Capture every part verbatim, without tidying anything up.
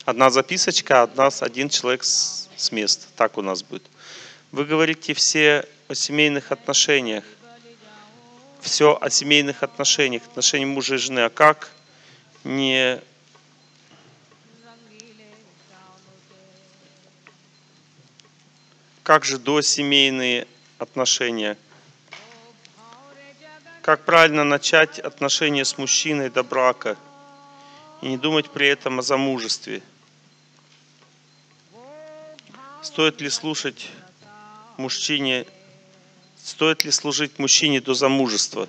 Одна записочка, одна, один человек с, с места. Так у нас будет. Вы говорите все о семейных отношениях. Все о семейных отношениях, отношениях мужа и жены. А как не... Как же досемейные отношения? Как правильно начать отношения с мужчиной до брака и не думать при этом о замужестве? Стоит ли слушать мужчине, стоит ли служить мужчине до замужества?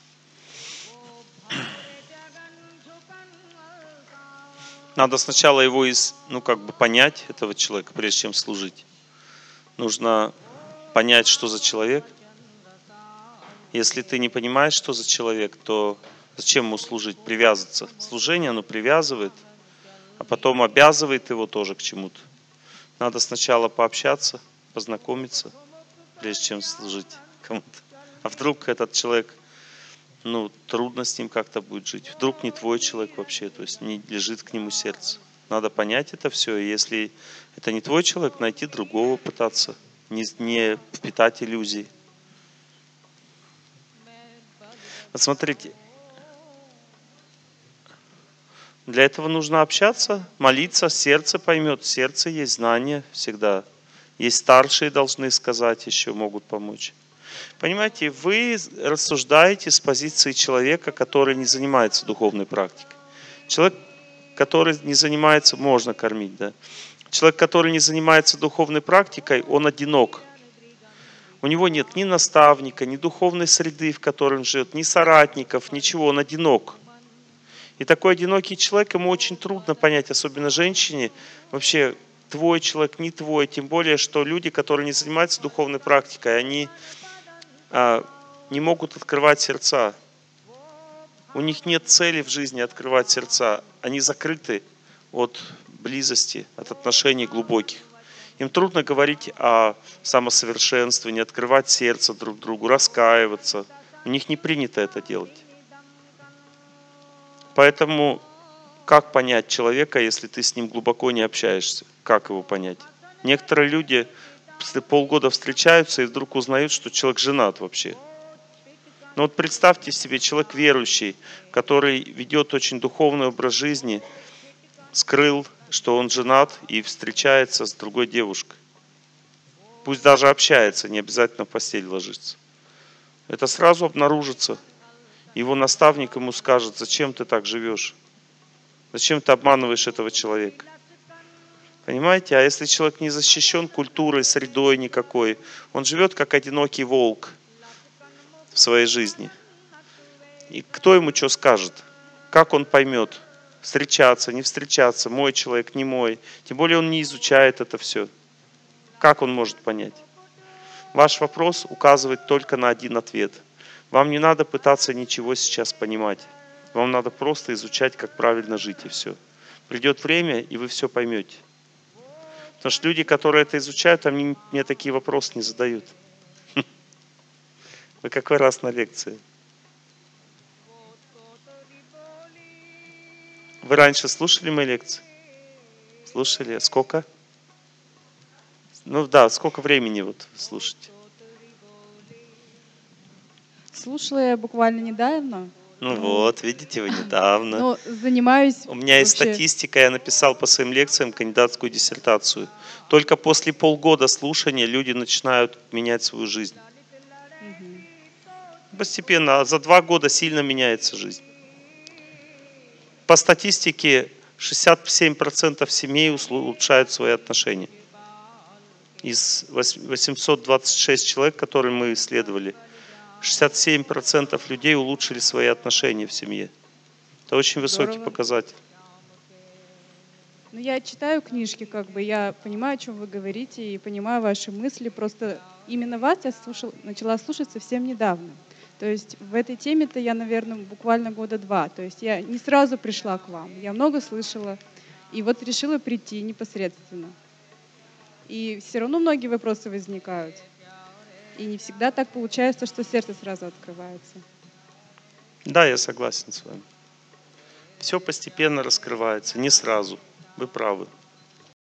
Надо сначала его из, ну, как бы понять, этого человека, прежде чем служить. Нужно понять, что за человек. Если ты не понимаешь, что за человек, то зачем ему служить? Привязываться. Служение, оно привязывает, а потом обязывает его тоже к чему-то. Надо сначала пообщаться, познакомиться, прежде чем служить кому-то. А вдруг этот человек, ну, трудно с ним как-то будет жить. Вдруг не твой человек вообще, то есть не лежит к нему сердце. Надо понять это все. И если это не твой человек, найти другого пытаться, не, не впитать иллюзий. Вот смотрите, для этого нужно общаться, молиться, сердце поймет. В сердце есть знания всегда. Есть старшие, должны сказать еще, могут помочь. Понимаете, вы рассуждаете с позиции человека, который не занимается духовной практикой. Человек, который не занимается, можно кормить, да. Человек, который не занимается духовной практикой, он одинок. У него нет ни наставника, ни духовной среды, в которой он живет, ни соратников, ничего, он одинок. И такой одинокий человек, ему очень трудно понять, особенно женщине, вообще твой человек, не твой, тем более, что люди, которые не занимаются духовной практикой, они а, не могут открывать сердца. У них нет цели в жизни открывать сердца, они закрыты от близости, от отношений глубоких. Им трудно говорить о самосовершенствовании, открывать сердце друг другу, раскаиваться. У них не принято это делать. Поэтому как понять человека, если ты с ним глубоко не общаешься? Как его понять? Некоторые люди после полгода встречаются и вдруг узнают, что человек женат вообще. Но вот представьте себе, человек верующий, который ведет очень духовный образ жизни, скрыл, что он женат и встречается с другой девушкой. Пусть даже общается, не обязательно в постель ложится. Это сразу обнаружится. Его наставник ему скажет: зачем ты так живешь? Зачем ты обманываешь этого человека? Понимаете? А если человек не защищен культурой, средой никакой, он живет как одинокий волк в своей жизни. И кто ему что скажет? Как он поймет? Встречаться, не встречаться, мой человек, не мой. Тем более он не изучает это все. Как он может понять? Ваш вопрос указывает только на один ответ. Вам не надо пытаться ничего сейчас понимать. Вам надо просто изучать, как правильно жить, и все. Придет время, и вы все поймете. Потому что люди, которые это изучают, они мне такие вопросы не задают. Вы какой раз на лекции? Вы раньше слушали мои лекции? Слушали? Сколько? Ну да, сколько времени вот вы слушаете? Слушала я буквально недавно. Ну вот, видите, вы недавно. Но занимаюсь У меня есть вообще... статистика, я написал по своим лекциям кандидатскую диссертацию. Только после полгода слушания люди начинают менять свою жизнь. Угу. Постепенно, а за два года сильно меняется жизнь. По статистике шестьдесят семь процентов семей улучшают свои отношения. Из восемьсот двадцать шесть человек, которые мы исследовали, шестьдесят семь процентов людей улучшили свои отношения в семье. Это очень высокий Здорово. показатель. Ну, я читаю книжки, как бы, я понимаю, о чем вы говорите, и понимаю ваши мысли. Просто именно вас я слушал, начала слушать совсем недавно. То есть в этой теме-то я, наверное, буквально года два. То есть я не сразу пришла к вам. Я много слышала, и вот решила прийти непосредственно. И все равно многие вопросы возникают. И не всегда так получается, что сердце сразу открывается. Да, я согласен с вами. Все постепенно раскрывается, не сразу. Вы правы.